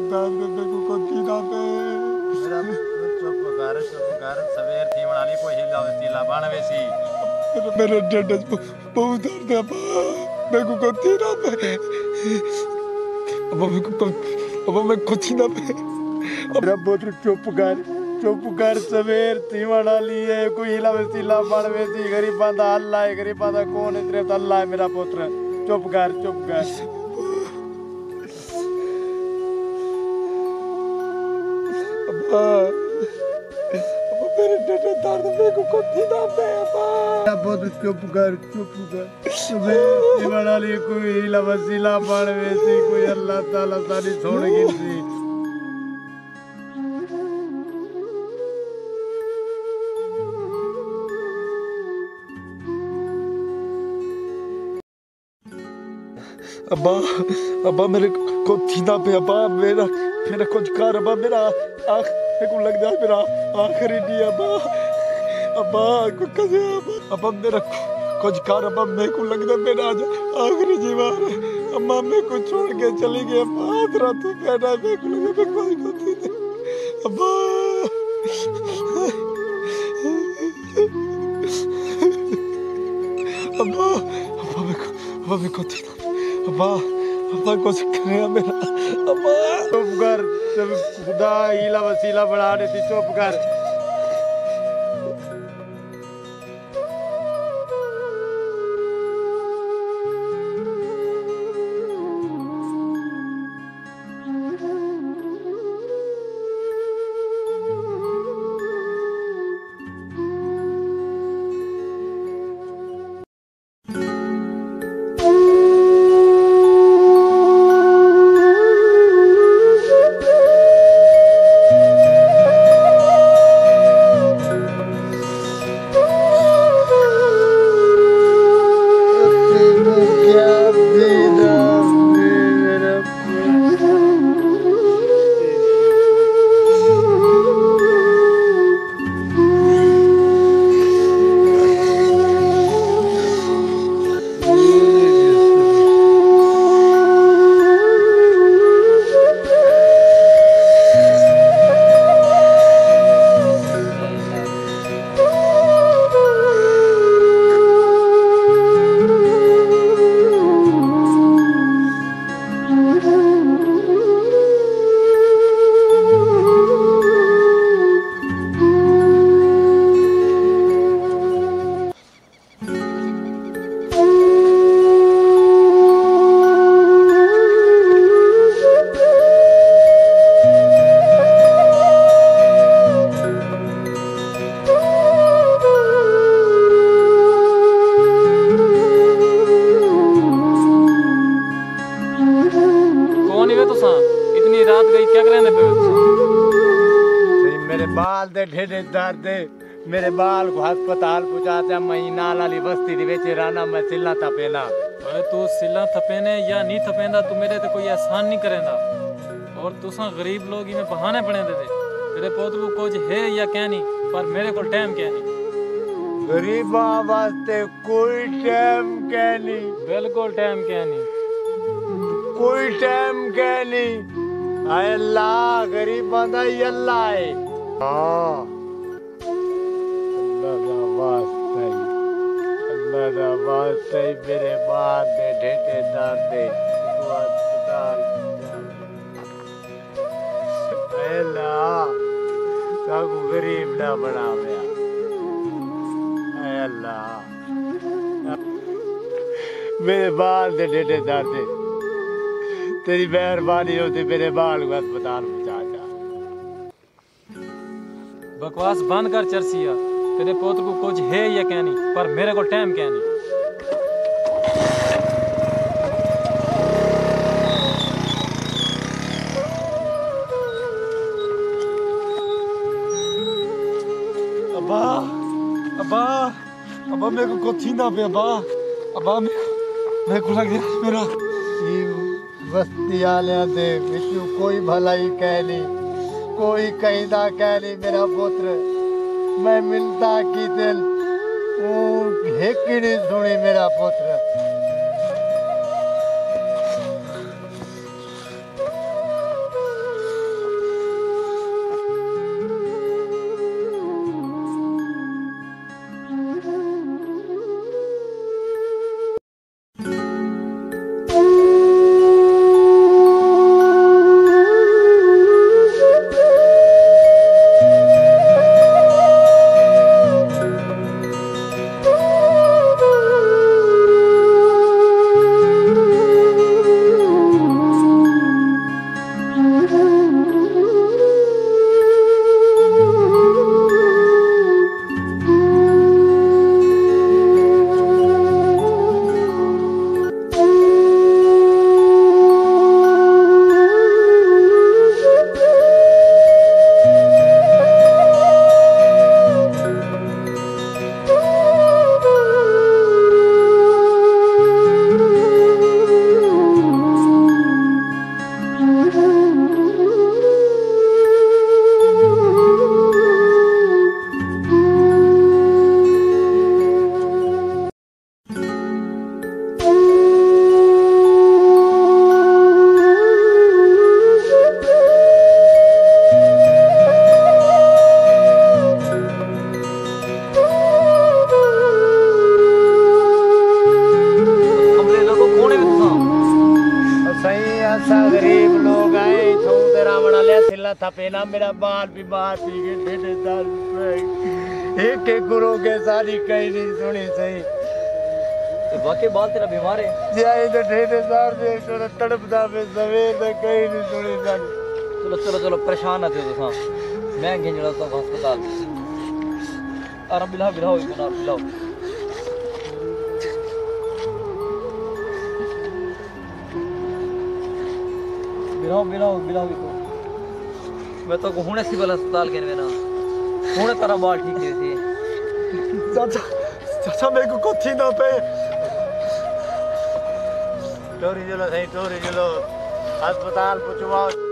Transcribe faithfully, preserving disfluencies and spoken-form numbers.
दर्द मेरे को कोती ना पे मेरा चुप कर चुप कर सवेर थी वाली कोई हिला वसीला बन वेसी मेरे मेरे ढिड बहुत दर्द है मेरे को कोती ना पे अब मेरे को अब मैं कोती ना पे मेरा पुत्र चुप कर चुप कर सवेर थी वाली है कोई हिला वसीला बन वेसी गरीब बंदा अल्लाह है गरीब बंदा कौन है सिर्फ अल्लाह है मेरा पुत्र चुप कर चुप कर मेरे ढिड दर्द मेरे को कोती ना पे बहुत चुप कर चुप कर सवेर वाली कोई हिला वसीला बन वेसी कोई अल्लाह ताला सारी छोड़ गिनती अब्बा अब्बा मेरे को थीना पे अब्बा मेरा मेरा कुछ कर अब्बा मेरा आँख मेरे को लग जाए मेरा आखिरी नहीं अब्बा अब्बा कैसे अब्बा अब्बा मेरा कुछ कर अब्बा मेरे को लग जाए मेरा आज आखिरी जीवन अम्मा मेरे को छोड़ के चली गई अब्बा तेरा तू बैठा मेरे को लगे मैं कोई को थी अब्बा अब्बा अब्बा मेरे को अब्बा मेरे को थी अब्बा अब्बा कुछ करे मेरा अब्बा चुप कर जब खुदा हीला वसीला बढ़ा देती चुप कर बाल दे ढेडे दर्द मेरे बाल को अस्पताल पहुंचाते महीना लाली बस्ती दे विच राना मैं सिला थपेना ओए तू सिला थपेने या नहीं थपेंदा तू मेरे ते कोई एहसान नहीं करेंदा और तुसा गरीब लोग में बहाने बने दे तेरे पोत को कुछ है या क्या नहीं पर मेरे को टाइम क्या नहीं गरीबा वास्ते कोई टाइम क्या नहीं बिल्कुल टाइम क्या नहीं कोई टाइम क्या नहीं आए अल्लाह गरीबा दा ही अल्लाह है हाँ अल्लाह दा वास्ते अल्लाह दा वास्ते मेरे बाल दे ढेटे दर्द तू अस्पताल आए अल्लाह ताकू गरीब ना बनावे आए अल्लाह मेरे बाल दे ढेटे दर्द तेरी मेहरबानी होती मेरे बाल को अस्पताल पहुंचा जा बकवास बंद कर चरसिया तेरे पोत को कुछ है या क्या नहीं पर मेरे को टाइम क्या नहीं अब्बा अब्बा अब्बा मेरे को कुछ ना पे अब्बा अब्बा मेरे को लग गया मेरा बस्ती आलिया दे विचू कोई भलाई कह नहीं कोई कहदा कह नहीं मेरा पुत्र मैं मिलता की दिल एक ही नहीं सुनी मेरा पुत्र ते रावण ले सिला थपे ना मेरा बाल भी बाहर पी के ढेडे दारू एक के गुरु के सारी कहीं नहीं सुनी सही तो वाकई बाल तेरा बीमार है जाए तो ढेडे दारू दे तो तड़पदा पे सवेर तक कहीं नहीं सुनी सारी चलो चलो चलो परेशान ना थे तुसा मैं गिंजड़ा तो अस्पताल आराम बिलाओ बिलाओ बिलाओ बिलाओ बिलाओ बिलाओ बिलाओ को मैं तो हुणे सिविल अस्पताल के ना हुणे तारा बाल ठीक है थी चाचा चाचा मेरे को कोठी ना पे टोरी चलो सही टोरी चलो अस्पताल पहुंचवाओ